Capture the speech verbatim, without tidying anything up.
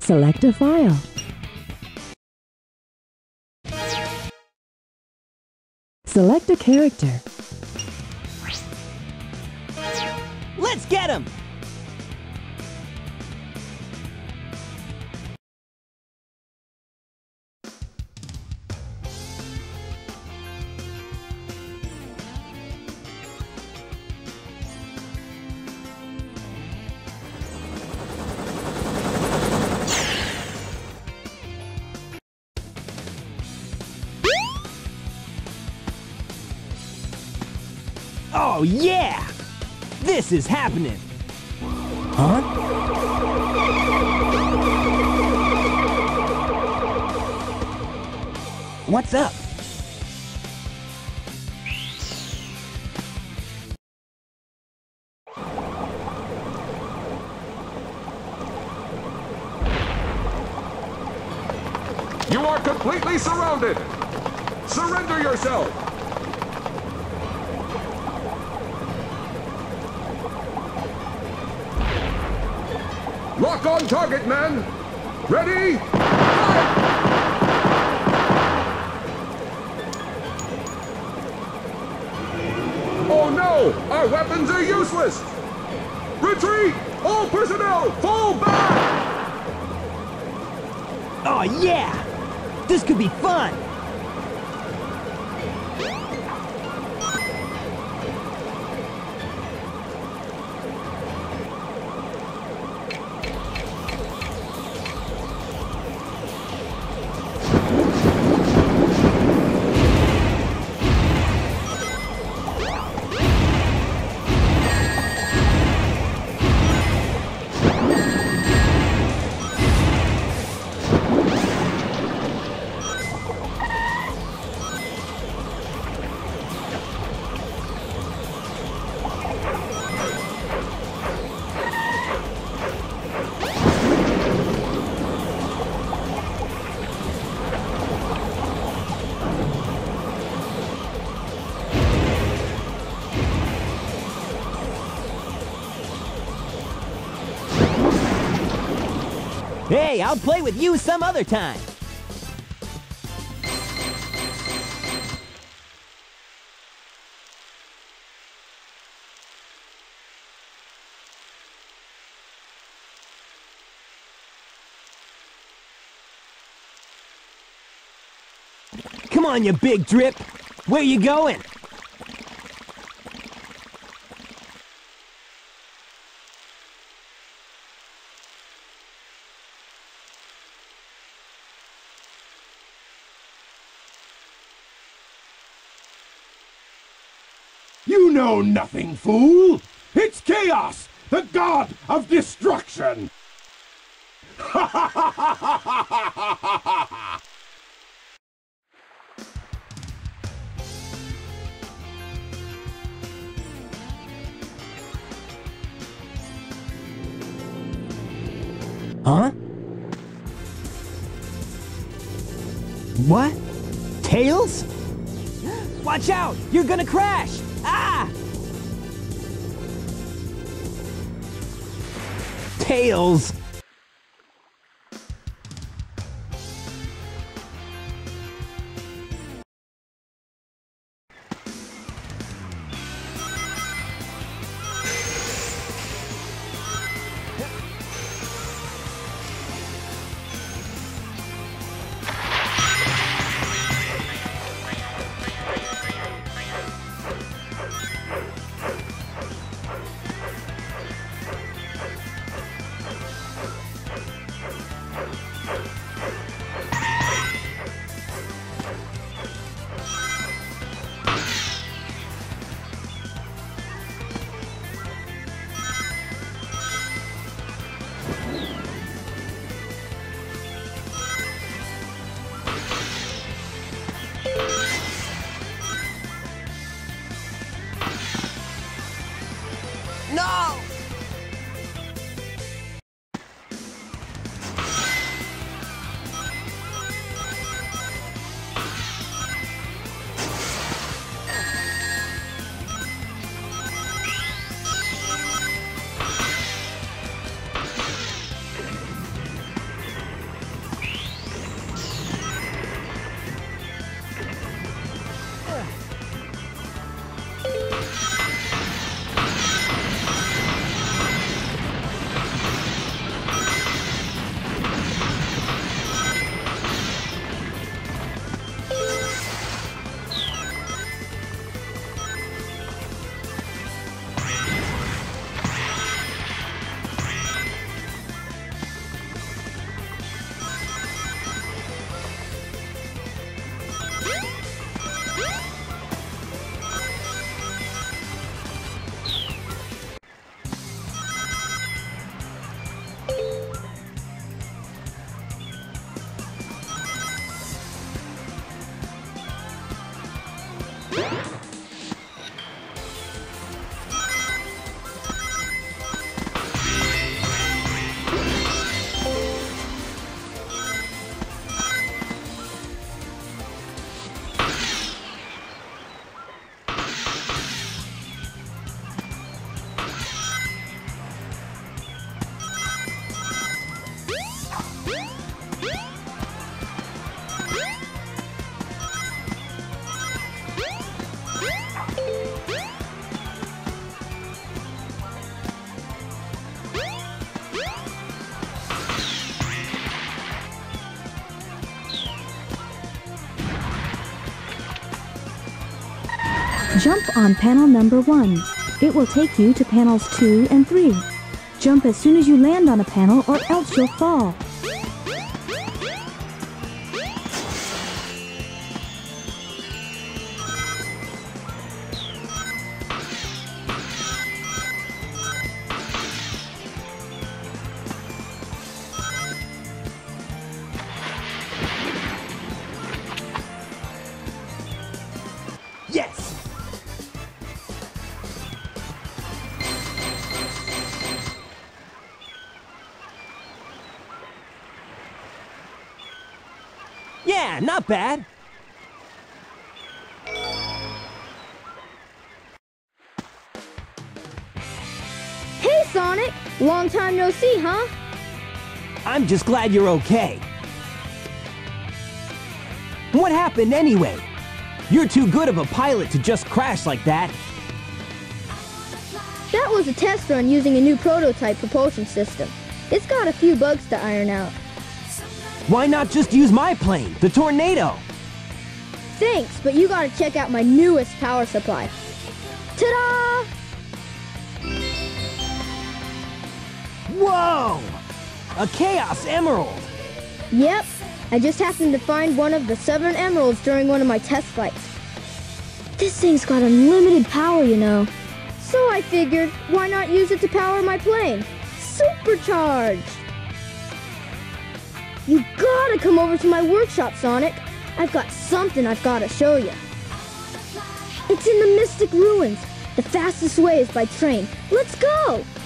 Select a file. Select a character. Let's get him! Oh yeah! This is happening! Huh? What's up? You are completely surrounded! Surrender yourself! Lock on target, men! Ready? Fire! Oh no! Our weapons are useless! Retreat! All personnel, fall back! Oh yeah! This could be fun! Hey, I'll play with you some other time! Come on, you big drip! Where you going? You know nothing, fool! It's Chaos, the god of destruction! Ha ha ha ha ha ha ha ha ha! Huh? What? Tails? Watch out! You're gonna crash! Ah! Tails! Jump on panel number one. It will take you to panels two and three. Jump as soon as you land on a panel or else you'll fall. Yes! Yeah, not bad. Hey, Sonic! Long time no see, huh? I'm just glad you're okay. What happened anyway? You're too good of a pilot to just crash like that. That was a test run using a new prototype propulsion system. It's got a few bugs to iron out. Why not just use my plane, the Tornado? Thanks, but you gotta check out my newest power supply. Ta-da! Whoa! A Chaos Emerald! Yep, I just happened to find one of the seven emeralds during one of my test flights. This thing's got unlimited power, you know. So I figured, why not use it to power my plane? Supercharged! You gotta come over to my workshop, Sonic. I've got something I've gotta show you. It's in the Mystic Ruins. The fastest way is by train. Let's go!